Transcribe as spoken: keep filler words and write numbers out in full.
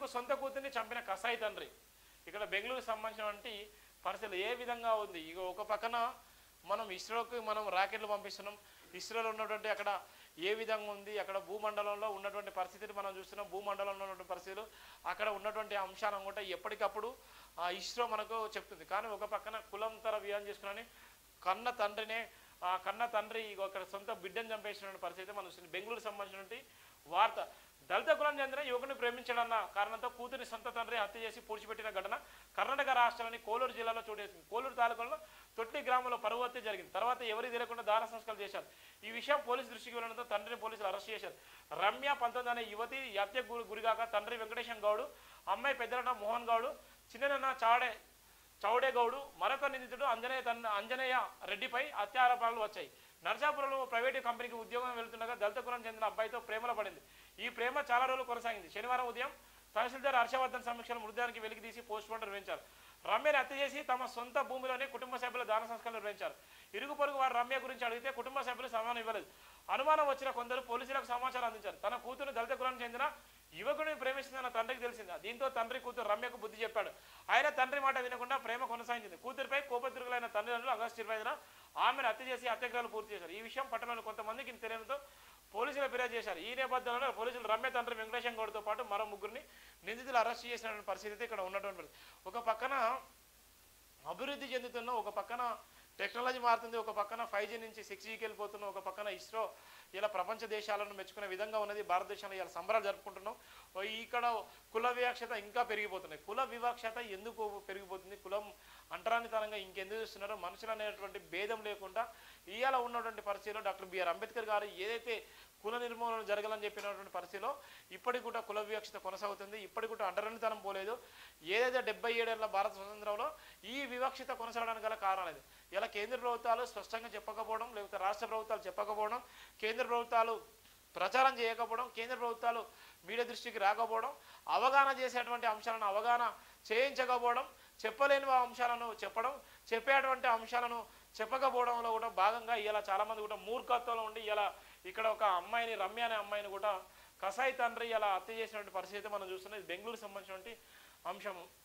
ఎందుకు సొంత కూతుర్ని చంపిన కసాయి తండ్రి. ఇక్కడ బెంగళూరుకు సంబంధించినటువంటి పరిస్థితులు ఏ విధంగా ఉంది. ఇక ఒక పక్కన మనం ఇస్రోకి మనం రాకెట్లు పంపిస్తున్నాం. ఇస్రోలో ఉన్నటువంటి అక్కడ ఏ విధంగా ఉంది, అక్కడ భూమండలంలో ఉన్నటువంటి పరిస్థితిని మనం చూస్తున్నాం. భూమండలంలో ఉన్నటువంటి పరిస్థితులు అక్కడ ఉన్నటువంటి అంశాలను కూడా ఎప్పటికప్పుడు ఆ ఇస్రో మనకు చెప్తుంది. కానీ ఒక పక్కన కులంతర వివాహం చేసుకుని కన్న తండ్రినే ఆ కన్న తండ్రి ఒక సొంత బిడ్డను చంపేసిన పరిస్థితి మనం చూస్తుంది. బెంగళూరుకు సంబంధించినటువంటి వార్త. దళిత కులం చెందిన యువకుని ప్రేమించడన్న కారణంతో కూతురి సొంత తండ్రి హత్య చేసి పూడ్చిపెట్టిన ఘటన కర్ణాటక రాష్ట్రంలోని కోలూరు జిల్లాలో చోటు చేసుకుంది. కోలూరు తాలూకాలో తొట్టి గ్రామంలో పరువు హత్య జరిగింది. తర్వాత ఎవరికి తెలియకుండా దాన సంస్కారాలు చేశారు. ఈ విషయం పోలీసు దృష్టికి వెళ్ళడంతో తండ్రిని పోలీసులు అరెస్ట్ చేశారు. రమ్య పంతొమ్మిది అనే యువతి హత్య గురిగాక తండ్రి వెంకటేశం గౌడు, అమ్మాయి పెద్దలన్న మోహన్ గౌడు, చిన్ననన్న చాడే చౌడే గౌడు, మరొక నిందితుడు అంజనేయ తన అంజనేయ రెడ్డిపై హత్యారోపణలు వచ్చాయి. నర్సాపురంలో ప్రైవేటు కంపెనీకి ఉద్యోగం వెళ్తుండగా దళిత కులం చెందిన అబ్బాయితో ప్రేమలో పడింది. ఈ ప్రేమ చాలా రోజులు కొనసాగింది. శనివారం ఉదయం తహసీల్దార్ హర్షవర్ధన్ సమీక్షలో మృతదేహానికి వెలికి తీసి పోస్ట్ మార్టం నిర్వహించారు. రమ్యను హత్య చేసి తమ సొంత భూమిలోనే కుటుంబ సభ్యుల దాన సంస్కారం నిర్వహించారు. ఇరుగు పొరుగు వారు రమ్య గురించి అడిగితే కుటుంబ సభ్యులు సమాధానం ఇవ్వలేదు. అనుమానం వచ్చిన కొందరు పోలీసులకు సమాచారం అందించారు. తన కూతురు దళిత కులానికి చెందిన యువకుడిని ప్రేమిస్తుందన్న తండ్రికి తెలిసింది. దీంతో తండ్రి కూతురు రమ్యకు బుద్ధి చెప్పాడు. ఆయన తండ్రి మాట వినకుండా ప్రేమ కొనసాగించింది. కూతురిపై కోపతిరుగులైన తల్లిదండ్రులు ఆగస్టు ఇరవై ఐదున ఆమెను హత్య చేసి హత్యాక్రమాలు పూర్తి చేశారు. ఈ విషయం పట్టణంలో కొంతమందికి తెలియడంతో పోలీసులు ఫిర్యాదు చేశారు. ఈ నేపథ్యంలో పోలీసులు రమ్య తండ్రి వెంకటేశం గౌడ్తో పాటు మరో ముగ్గురిని నిందితులు అరెస్ట్ చేసిన పరిస్థితి ఇక్కడ ఉన్నటువంటి. ఒక పక్కన అభివృద్ధి చెందుతున్న, ఒక పక్కన టెక్నాలజీ మారుతుంది, ఒక పక్కన ఫైవ్ జీ నుంచి సిక్స్ జీకి వెళ్ళిపోతున్నాం, ఒక పక్కన ఇస్రో ఇలా ప్రపంచ దేశాలను మెచ్చుకునే విధంగా ఉన్నది. భారతదేశంలో ఇలా సంబరాలు జరుపుకుంటున్నాం. ఇక్కడ కుల వివక్షత ఇంకా పెరిగిపోతున్నాయి. కుల వివక్షత ఎందుకు పెరిగిపోతుంది? కులం అంటరానితనంగా ఇంకెందుకు చూస్తున్నారో మనుషులు అనేటువంటి భేదం లేకుండా ఇవాళ ఉన్నటువంటి పరిస్థితిలో డాక్టర్ బిఆర్ అంబేద్కర్ గారు ఏదైతే కుల నిర్మూలన జరగాలని చెప్పినటువంటి పరిస్థితిలో ఇప్పటికి కూడా కుల వివక్షత కొనసాగుతుంది. ఇప్పటికి కూడా అంటరానితనం పోలేదు. ఏదైతే డెబ్బై ఏడేళ్ల భారత స్వతంత్రంలో ఈ వివక్షత కొనసాగడానికి గల కారణాలు ఇలా కేంద్ర ప్రభుత్వాలు స్పష్టంగా చెప్పకపోవడం, లేకపోతే రాష్ట్ర ప్రభుత్వాలు చెప్పకపోవడం, కేంద్ర ప్రభుత్వాలు ప్రచారం చేయకపోవడం, కేంద్ర ప్రభుత్వాలు మీడియా దృష్టికి రాకపోవడం, అవగాహన చేసేటువంటి అంశాలను అవగాహన చేయించకపోవడం, చెప్పలేని అంశాలను చెప్పడం, చెప్పేటువంటి అంశాలను చెప్పకపోవడంలో కూడా భాగంగా ఇలా చాలామంది కూడా మూర్ఖత్వంలో ఉండి ఇలా ఇక్కడ ఒక అమ్మాయిని రమ్య అనే అమ్మాయిని కూడా కసాయి తండ్రి ఇలా హత్య చేసినటువంటి పరిస్థితి మనం చూస్తున్నాం. బెంగళూరుకు సంబంధించినటువంటి అంశము.